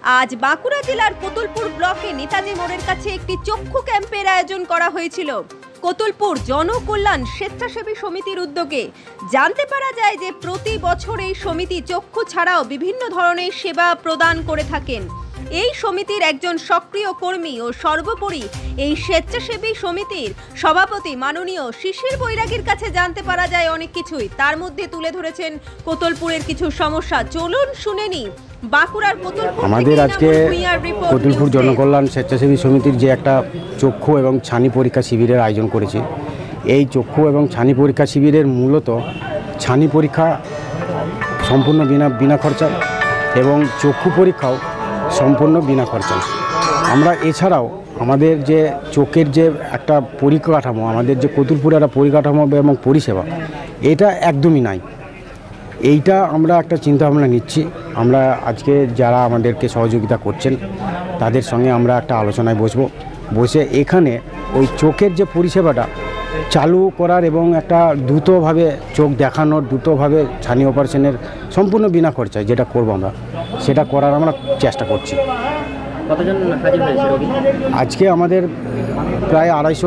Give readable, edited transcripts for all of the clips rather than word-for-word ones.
আজ বাঁকুড়া জেলার কতুলপুর ব্লকে নেতাজি মোড়ের কাছে একটি চক্ষু ক্যাম্পের আয়োজন করা হয়েছিল। কতুলপুর জনকল্যাণ স্বেচ্ছাসেবী সমিতির উদ্যোগে জানতে পারা যায় যে প্রতি বছর এই সমিতি চক্ষু ছাড়াও বিভিন্ন ধরনের সেবা প্রদান করে থাকেন। এই সমিতির একজন সক্রিয় কর্মী ও সর্বোপরি এই স্বেচ্ছাসেবী সমিতির সভাপতি মাননীয় শিশির বৈরাগীর কাছে জানতে পারা যায় অনেক কিছুই। তার মধ্যে তুলে ধরেছেন কতুলপুরের কিছু সমস্যা। চলুন শুনে নি বাঁকুড়ার কতুলপুর। আমাদের আজকে কতুলপুর জনকল্যাণ স্বেচ্ছাসেবী সমিতির যে একটা চক্ষু এবং ছানি পরীক্ষা শিবিরের আয়োজন করেছে। এই চক্ষু এবং ছানি পরীক্ষা শিবিরের মূলত ছানি পরীক্ষা সম্পূর্ণ বিনা খরচায় এবং চক্ষু পরীক্ষাও সম্পূর্ণ বিনা খরচায়। আমরা এছাড়াও আমাদের যে চোখের যে একটা পরিকাঠামো, আমাদের যে কতুলপুরের একটা পরিকাঠামো এবং পরিষেবা, এটা একদমই নাই। এইটা আমরা একটা চিন্তাভাবনা নিচ্ছি। আমরা আজকে যারা আমাদেরকে সহযোগিতা করছেন তাদের সঙ্গে আমরা একটা আলোচনায় বসে এখানে ওই চোখের যে পরিষেবাটা চালু করার এবং একটা দ্রুতভাবে চোখ দেখানোর, দ্রুতভাবে ছানি অপারেশনের সম্পূর্ণ বিনা খরচায় যেটা করব আমরা, সেটা করার আমরা চেষ্টা করছি। কতজন হাজির হয়েছে রোগী? আজকে আমাদের প্রায় 250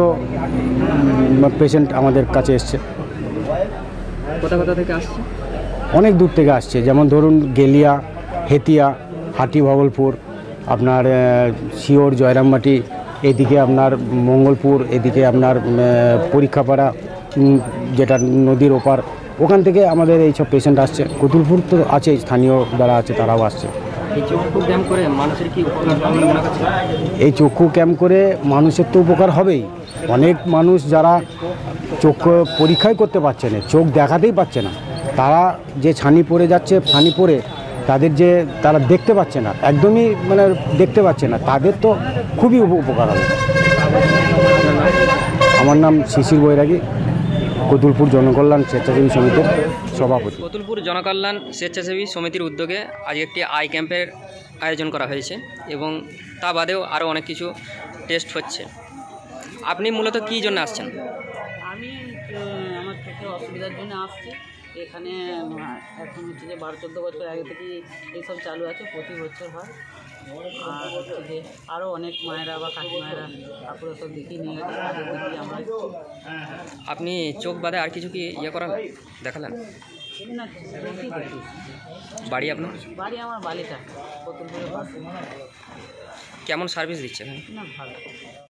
পেশেন্ট আমাদের কাছে এসছে। কোথা থেকে আসছে? অনেক দূর থেকে আসছে, যেমন ধরুন গেলিয়া, হেতিয়া, হাটি ভগলপুর, আপনার শিওর, জয়রামবাটি, এদিকে আপনার মঙ্গলপুর, এদিকে আপনার পরীক্ষাপাড়া যেটা নদীর ওপার, ওখান থেকে আমাদের এই সব পেশেন্ট আসছে। কতুলপুর তো আছে, স্থানীয় যারা আছে তারাও আসছে। এই চক্ষু ক্যাম্প করে মানুষের কি উপকার হবে মনে করছে? এই চক্ষু ক্যাম্প করে মানুষের তো উপকার হবেই। অনেক মানুষ যারা চক্ষু পরীক্ষাই করতে পারছে না, চোখ দেখাতেই পাচ্ছে না, তারা যে ছানি পড়ে যাচ্ছে, ছানি পড়ে তারা দেখতে পাচ্ছে না, একদমই দেখতে পাচ্ছে না, তাদের তো খুবই উপকার হবে। আমার নাম শিশির বৈরাগী, কতুলপুর জনকল্যাণ স্বেচ্ছাসেবী সমিতির সভাপতি। কতুলপুর জনকল্যাণ স্বেচ্ছাসেবী সমিতির উদ্যোগে আজ একটি আই ক্যাম্পের আয়োজন করা হয়েছে এবং তা বাদেও আরও অনেক কিছু টেস্ট হচ্ছে। আপনি মূলত কী জন্য আসছেন? আমি আমার চোখের অসুবিধার জন্য আসছি। এখানে এখন হচ্ছে যে 12-14 বছর আগে থেকেই এইসব চালু আছে, প্রতি বছর হয়। আর হচ্ছে যে আরও অনেক মায়েরা বা কাকিমায়েরা ঠাকুর সব দেখিয়ে নিয়ে গেছে, তাদের দেখিয়ে আমরা। আপনি চোখ বাদে আর কিছু কি দেখালেন? না, চোখই দেখি। বাড়ি আপনার? বাড়ি আমার বালিটা, কতুলপুরের পাশে। কেমন সার্ভিস দিচ্ছে? না, ভালো।